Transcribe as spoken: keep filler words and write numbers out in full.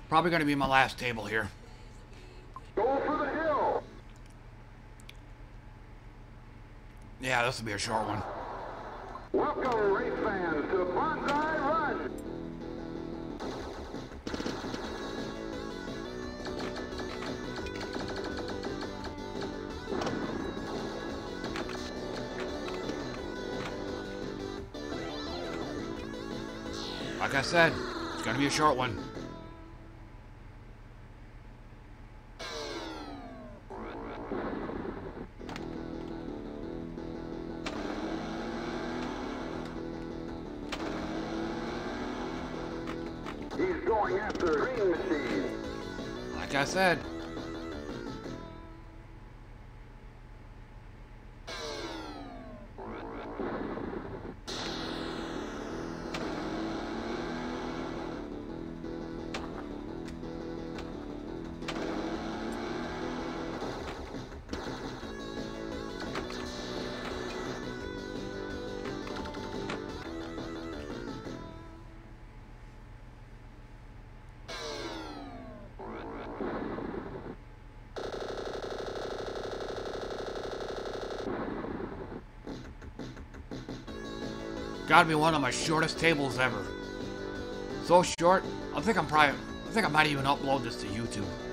Probably going to be my last table here. Go for the hill. Yeah, this will be a short one. Welcome, race fans, to Banzai Run. Like I said, it's going to be a short one. He's going after green machine. Like I said. Gotta be one of my shortest tables ever. So short, I think I'm probably, I think I might even upload this to YouTube.